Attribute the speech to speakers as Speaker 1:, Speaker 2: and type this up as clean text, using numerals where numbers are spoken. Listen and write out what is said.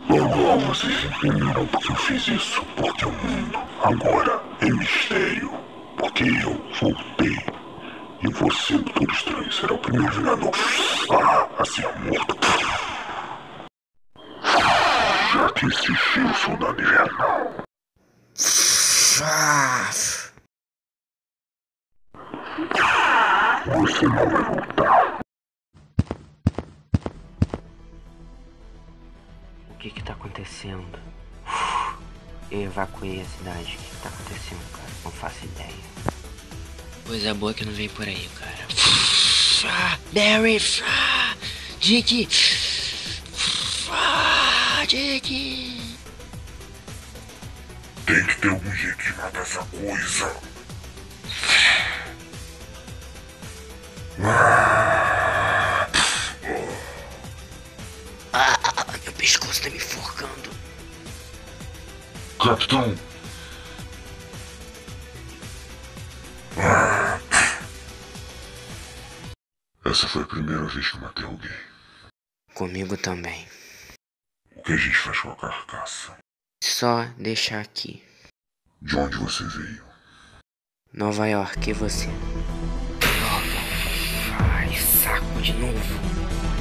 Speaker 1: Logo vocês se entenderão porque eu fiz isso. Porque o mundo agora é mistério. Porque eu voltei. E você, Doutor Estranho, será o primeiro Vingador a ser morto. Já que assistiu o Soldado Invernal. Você não vai voltar.
Speaker 2: O que tá acontecendo? Eu evacuei a cidade. O que tá acontecendo, cara? Não faço ideia. Coisa boa que não vem por aí, cara. Barry! Dick! Dick!
Speaker 1: Tem que ter algum jeito de matar essa coisa.
Speaker 2: Meu pescoço tá me enforcando.
Speaker 1: Capitão! Essa foi a primeira vez que eu matei alguém.
Speaker 2: Comigo também.
Speaker 1: O que a gente faz com a carcaça?
Speaker 2: Só deixar aqui.
Speaker 1: De onde você veio?
Speaker 2: Nova York, e você? Droga. Ai, saco de novo.